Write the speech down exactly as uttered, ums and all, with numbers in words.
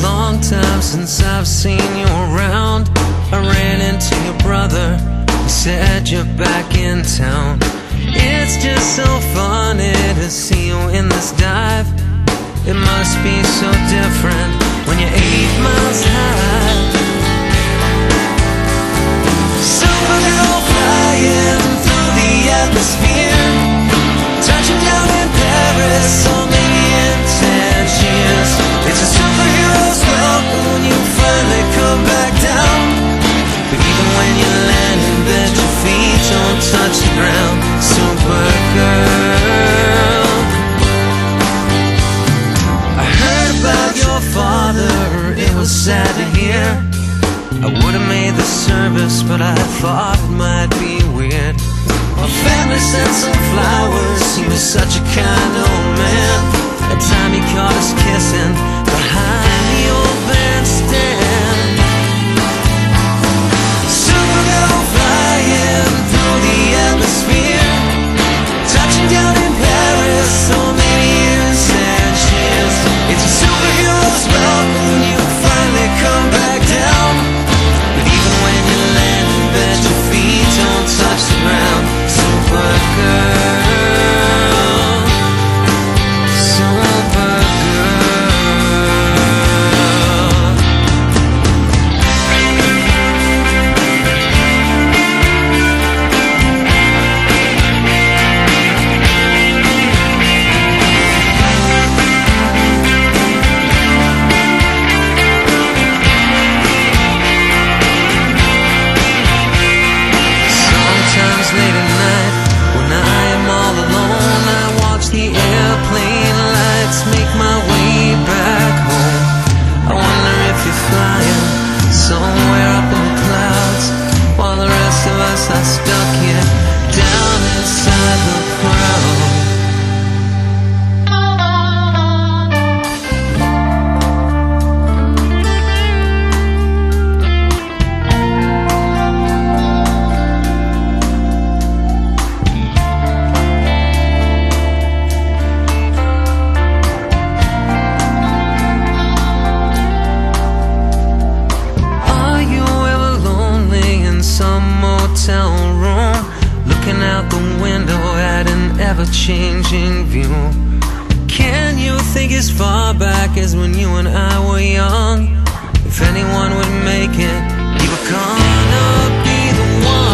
long time since I've seen you around. I ran into your brother, he said you're back in town. It's just so funny to see you in this dive. It must be so different when you're eight miles high. Supergirl flying through the atmosphere, touching down in Paris, or maybe in Tangiers. It's a superhero's world when you finally come back down. But even when you land in bed, your feet don't touch the ground. Supergirl, I heard about your father, it was sad to hear. I would've made the service, but I thought it might be weird. My family sent some flowers, he was such a kind old man. At time he caught us kissing behind the old bandstand. Supergirl flying through the atmosphere, touching down in Paris, or maybe in Tangiers. It's a superhero's world when you finally come back down. But even when you land in bed, your feet don't touch the ground. Supergirl, Supergirl. Sometimes late at night, when I am all alone, I watch the airplane lights make my way back home. I wonder if you're flying somewhere up in the clouds, while the rest of us are stuck here down inside the crowd. Hotel room, looking out the window at an ever-changing view. Can you think as far back as when you and I were young? If anyone would make it, you were gonna be the one.